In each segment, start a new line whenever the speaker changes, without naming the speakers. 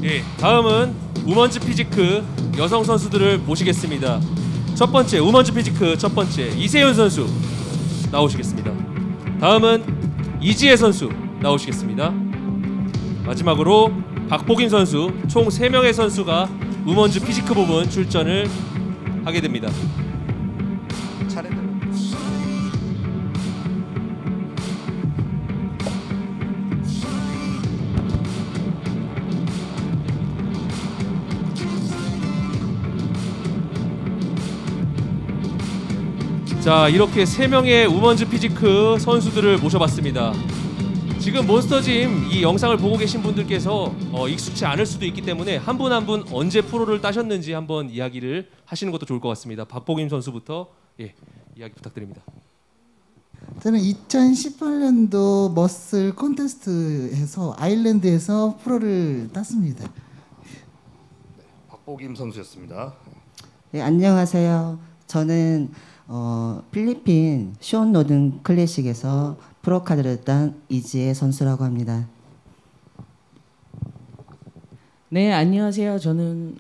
예, 다음은 우먼즈 피지크 여성 선수들을 모시겠습니다. 첫 번째 우먼즈 피지크 첫 번째 이세윤 선수 나오시겠습니다. 다음은 이지혜 선수 나오시겠습니다. 마지막으로 박보김 선수 총 3명의 선수가 우먼즈 피지크 부분 출전을 하게 됩니다.
차례대로.
자, 이렇게 3명의 우먼즈 피지크 선수들을 모셔봤습니다. 지금 몬스터짐 이 영상을 보고 계신 분들께서 익숙치 않을 수도 있기 때문에 한 분 한 분 언제 프로를 따셨는지 한번 이야기를 하시는 것도 좋을 것 같습니다. 박보김 선수부터 이야기 부탁드립니다.
저는 2018년도 머슬 콘테스트에서 아일랜드에서 프로를 땄습니다.
네, 박보김 선수였습니다.
네, 안녕하세요. 저는 필리핀 쇼온 노든 클래식에서 프로 카드를 딴 이지혜 선수라고 합니다.
네, 안녕하세요. 저는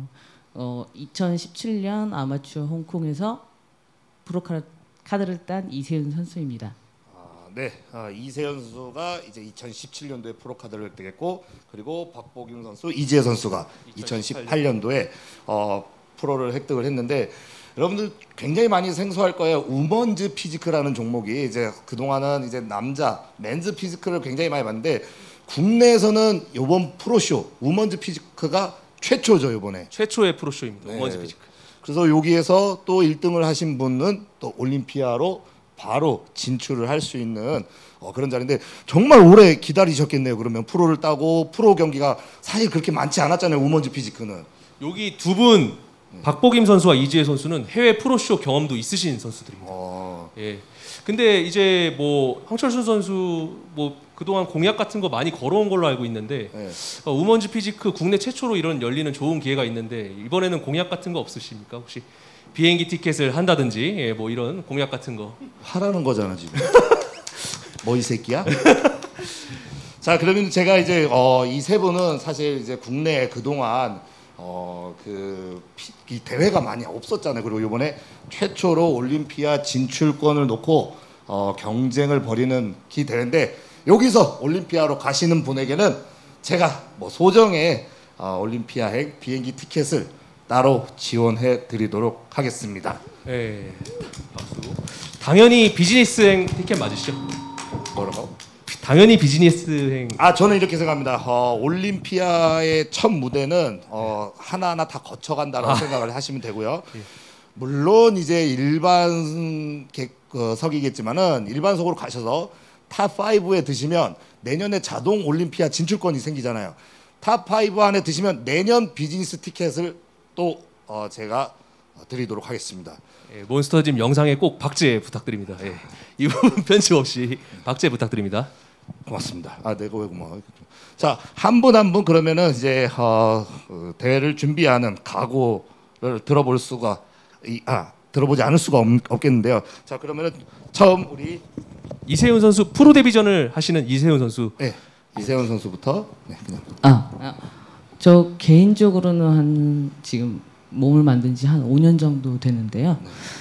2017년 아마추어 홍콩에서 프로 카드를 딴 이세윤 선수입니다.
네, 이세윤 선수가 이제 2017년도에 프로 카드를 획득했고, 그리고 박보김 선수, 이지혜 선수가 2018년도에 프로를 획득을 했는데, 여러분들 굉장히 많이 생소할 거예요. 우먼즈 피지크라는 종목이 이제 그동안은 이제 남자 맨즈 피지크를 굉장히 많이 봤는데, 국내에서는 이번 프로쇼 우먼즈 피지크가 최초죠. 이번에
최초의 프로쇼입니다.
네.
우먼즈 피지크.
그래서 여기에서 또 1등을 하신 분은 또 올림피아로 바로 진출을 할 수 있는 그런 자리인데, 정말 오래 기다리셨겠네요. 그러면 프로를 따고, 프로 경기가 사실 그렇게 많지 않았잖아요. 우먼즈 피지크는.
여기 두 분 박보김 선수와 이지혜 선수는 해외 프로쇼 경험도 있으신 선수들입니다. 예. 근데 이제 뭐 황철순 선수 뭐 그동안 공약 같은 거 많이 걸어온 걸로 알고 있는데,
네.
우먼즈 피지크 국내 최초로 이런 열리는 좋은 기회가 있는데 이번에는 공약 같은 거 없으십니까? 혹시 비행기 티켓을 한다든지 뭐 이런 공약 같은 거
하라는 거잖아 지금. 뭐 이 새끼야? 자, 그러면 제가 이제 이 세 분은 사실 이제 국내에 그동안 이 대회가 많이 없었잖아요. 그리고 이번에 최초로 올림피아 진출권을 놓고 경쟁을 벌이는 기 대회인데, 여기서 올림피아로 가시는 분에게는 제가 뭐 소정의 올림피아행 비행기 티켓을 따로 지원해 드리도록 하겠습니다.
네, 박수. 당연히 비즈니스행 티켓 맞으시죠?
뭐라고?
당연히 비즈니스행.
저는 이렇게 생각합니다. 올림피아의 첫 무대는 하나하나 다 거쳐간다라고 생각을 하시면 되고요.
예.
물론 이제 일반석이겠지만은 일반석으로 가셔서 탑 5에 드시면 내년에 자동 올림피아 진출권이 생기잖아요. 탑 5 안에 드시면 내년 비즈니스 티켓을 또 제가 드리도록 하겠습니다.
예, 몬스터짐 영상에 꼭 박제 부탁드립니다. 예. 이 부분 편집 없이 박제 부탁드립니다.
고맙습니다. 내가 왜 고마워. 자, 한 분 한 분 그러면은 이제 대회를 준비하는 각오를 들어보지 않을 수가 없겠는데요. 자, 그러면은 처음 우리
이세윤 선수 프로 데뷔전을 하시는 이세윤 선수.
네, 이세윤 선수부터. 네, 그냥.
저 개인적으로는 한 지금 몸을 만든 지 한 5년 정도 되는데요.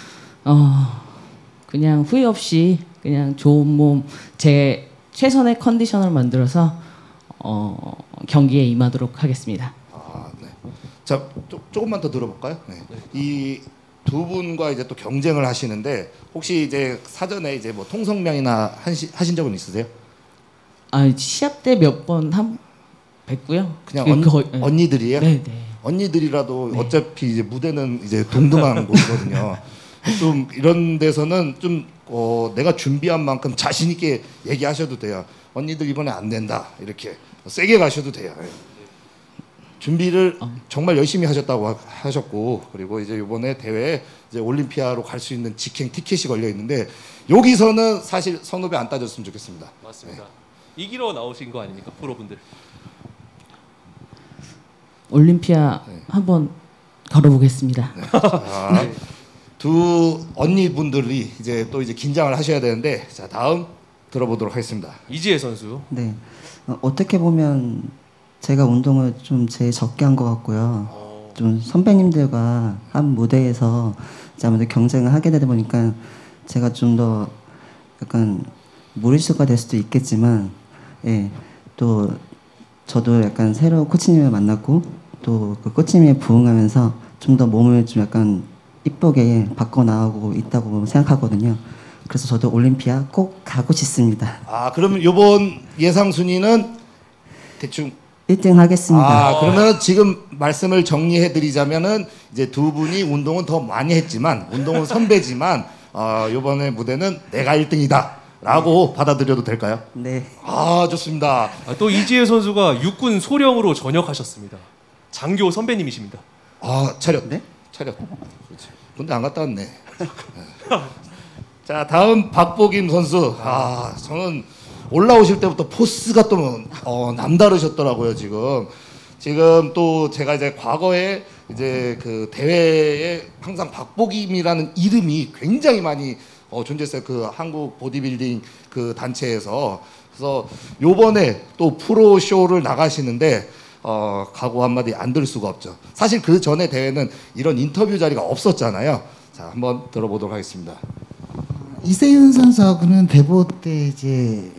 그냥 후회 없이 그냥 좋은 몸, 제 최선의 컨디션을 만들어서 경기에 임하도록 하겠습니다.
네. 자, 조금만 더 들어볼까요? 네. 이 두 분과 이제 또 경쟁을 하시는데, 혹시 이제 사전에 이제 뭐 통성명이나 하신 적은 있으세요?
시합 때 몇 번 뵀고요.
그냥 언니들이에요?
네.
언니들이라도
네.
어차피 이제 무대는 이제 동등한 곳이거든요. 좀 이런 데서는 좀 내가 준비한 만큼 자신 있게 얘기하셔도 돼요. 언니들 이번에 안 된다, 이렇게 세게 가셔도 돼요. 준비를 정말 열심히 하셨고, 그리고 이제 이번에 대회에 이제 올림피아로 갈 수 있는 직행 티켓이 걸려 있는데, 여기서는 사실 선후배 안 따졌으면 좋겠습니다.
맞습니다. 이기러 나오신 거 아닙니까, 프로분들?
올림피아 한번 걸어보겠습니다.
네. 두 언니분들이 이제 또 이제 긴장을 하셔야 되는데, 자, 다음 들어보도록 하겠습니다.
이지혜 선수.
네, 어떻게 보면 제가 운동을 좀 제일 적게 한 것 같고요. 좀 선배님들과 한 무대에서 이제 아무래도 경쟁을 하게 되다 보니까 제가 좀 더 약간 무리수가 될 수도 있겠지만, 예, 또 저도 약간 새로 코치님을 만났고 또 그 코치님에 부응하면서 좀 더 몸을 좀 약간 이쁘게 바꿔 나가고 있다고 생각하거든요. 그래서 저도 올림피아 꼭 가고 싶습니다.
아, 그러면 이번 예상 순위는 대충
1등 하겠습니다.
아, 그러면 지금 말씀을 정리해 드리자면은 이제 두 분이 운동은 더 많이 했지만 운동은 선배지만 이번에 무대는 내가 1등이다라고 받아들여도 될까요?
네.
아, 좋습니다.
또 이지혜 선수가 육군 소령으로 전역하셨습니다. 장교 선배님이십니다.
아, 차렷.
네?
차렷. 그렇지. 군대 안 갔다 왔네. 자, 다음 박보김 선수. 아, 저는 올라오실 때부터 포스가 또 남다르셨더라고요, 지금. 지금 또 제가 이제 과거에 이제 그 대회에 항상 박보김이라는 이름이 굉장히 많이 존재했어요. 그 한국 보디빌딩 그 단체에서. 그래서 요번에 또 프로 쇼를 나가시는데 각오 한마디 안 들 수가 없죠. 사실 그 전에 대회는 이런 인터뷰 자리가 없었잖아요. 자, 한번 들어보도록 하겠습니다.
이세윤 선수하고는 대보 때 이제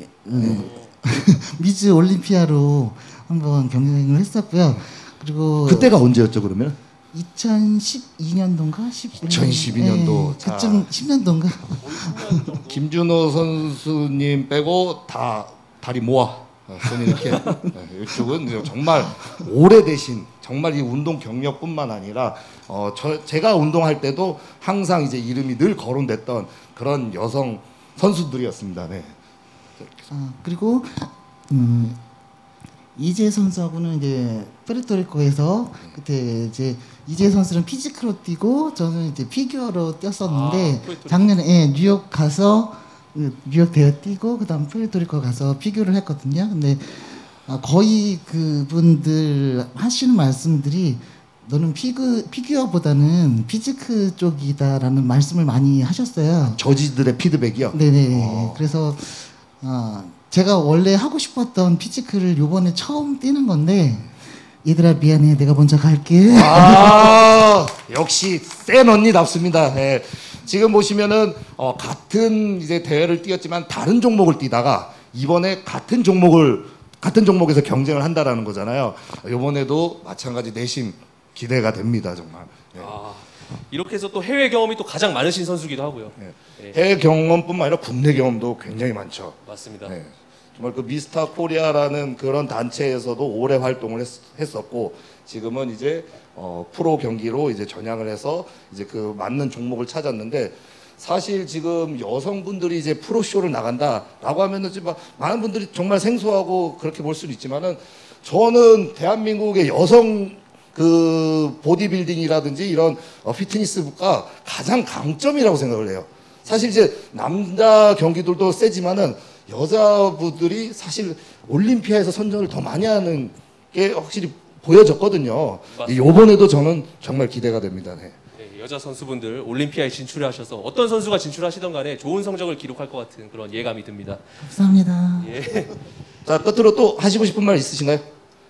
미즈 올림피아로 한번 경쟁을 했었고요. 그리고
그때가 언제였죠, 그러면?
2012년도인가
2012년도.
네, 그쯤 10년도인가.
김준호 선수님 빼고 다 다리 모아 손이 이렇게 이쪽은 정말 오래되신 정말 이 운동 경력뿐만 아니라 제가 운동할 때도 항상 이제 이름이 늘 거론됐던 그런 여성 선수들이었습니다. 네.
그리고 이재 선수하고는 이제 프레토리코에서 그때 이제 이재 선수는 피지크로 뛰고 저는 이제 피규어로 뛰었었는데 작년에 뉴욕 가서 뉴욕 대회 뛰고 그다음 프레토리코 가서 피규어를 했거든요. 근데 거의 그분들 하시는 말씀들이 너는 피규어보다는 피지크 쪽이다라는 말씀을 많이 하셨어요.
저지들의 피드백이요.
네네. 그래서 제가 원래 하고 싶었던 피지크를 요번에 처음 뛰는 건데 얘들아 미안해 내가 먼저 갈게.
아, 역시 센 언니답습니다. 네. 지금 보시면은 같은 이제 대회를 뛰었지만 다른 종목을 뛰다가 이번에 같은 종목에서 경쟁을 한다라는 거잖아요. 이번에도 마찬가지 내심 기대가 됩니다, 정말. 네.
이렇게 해서 또 해외 경험이 또 가장 많으신 선수기도 하고요.
네.
네.
해외 경험뿐만 아니라 국내 경험도 굉장히 많죠.
맞습니다.
네. 정말 그 미스터 코리아라는 그런 단체에서도 오래 활동을 했었고 지금은 이제 프로 경기로 이제 전향을 해서 이제 그 맞는 종목을 찾았는데 사실 지금 여성분들이 이제 프로 쇼를 나간다라고 하면은 지금 많은 분들이 정말 생소하고 그렇게 볼 수는 있지만은 저는 대한민국의 여성 그 보디빌딩이라든지 이런 피트니스가 가장 강점이라고 생각을 해요. 사실 이제 남자 경기들도 세지만은 여자분들이 사실 올림피아에서 선전을 더 많이 하는 게 확실히 보여졌거든요. 이번에도 저는 정말 기대가 됩니다. 네.
네, 여자 선수분들 올림피아에 진출하셔서 어떤 선수가 진출하시던 간에 좋은 성적을 기록할 것 같은 그런 예감이 듭니다.
감사합니다.
예.
자, 끝으로 또 하시고 싶은 말 있으신가요?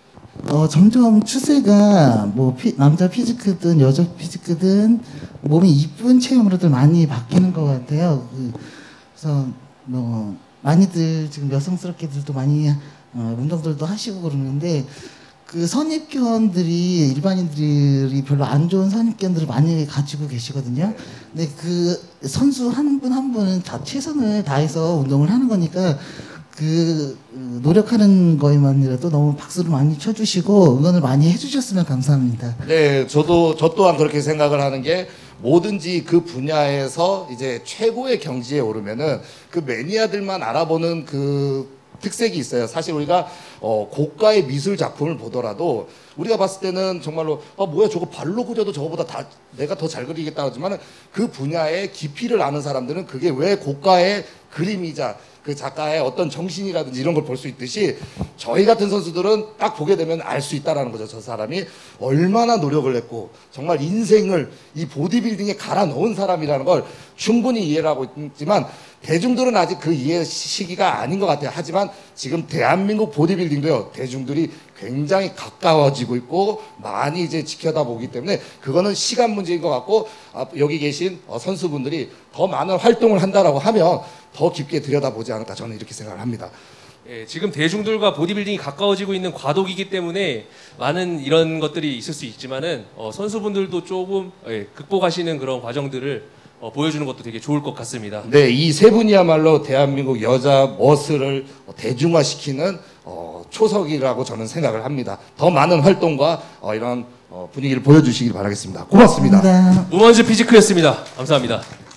점점 추세가 뭐 남자 피지크든 여자 피지크든 몸이 이쁜 체형으로들 많이 바뀌는 것 같아요. 그래서 뭐 많이들 지금 여성스럽게들도 많이 운동들도 하시고 그러는데 그 선입견들이 일반인들이 별로 안 좋은 선입견들을 많이 가지고 계시거든요. 근데 그 선수 한 분 한 분은 다 최선을 다해서 운동을 하는 거니까 그 노력하는 거에만이라도 너무 박수를 많이 쳐주시고 응원을 많이 해주셨으면 감사합니다.
네, 저 또한 그렇게 생각을 하는 게 뭐든지 그 분야에서 이제 최고의 경지에 오르면은 그 매니아들만 알아보는 그 특색이 있어요. 사실 우리가 고가의 미술 작품을 보더라도 우리가 봤을 때는 정말로 뭐야 저거 발로 그려도 저거보다 다 내가 더 잘 그리겠다 하지만 그 분야의 깊이를 아는 사람들은 그게 왜 고가의 그림이자 그 작가의 어떤 정신이라든지 이런 걸 볼 수 있듯이 저희 같은 선수들은 딱 보게 되면 알 수 있다라는 거죠. 저 사람이 얼마나 노력을 했고 정말 인생을 이 보디빌딩에 갈아 넣은 사람이라는 걸 충분히 이해를 하고 있지만 대중들은 아직 그 이해 시기가 아닌 것 같아요. 하지만 지금 대한민국 보디빌딩도요, 대중들이 굉장히 가까워지고 있고 많이 이제 지켜다 보기 때문에 그거는 시간 문제인 것 같고, 여기 계신 선수분들이 더 많은 활동을 한다라고 하면 더 깊게 들여다보지 않을까, 저는 이렇게 생각을 합니다.
예, 지금 대중들과 보디빌딩이 가까워지고 있는 과도기이기 때문에 많은 이런 것들이 있을 수 있지만은 선수분들도 조금 극복하시는 그런 과정들을 보여주는 것도 되게 좋을 것 같습니다.
네, 이 세 분이야말로 대한민국 여자 머슬을 대중화시키는 초석이라고 저는 생각을 합니다. 더 많은 활동과 이런 분위기를 보여주시길 바라겠습니다. 고맙습니다.
감사합니다.
우먼즈 피지크였습니다. 감사합니다.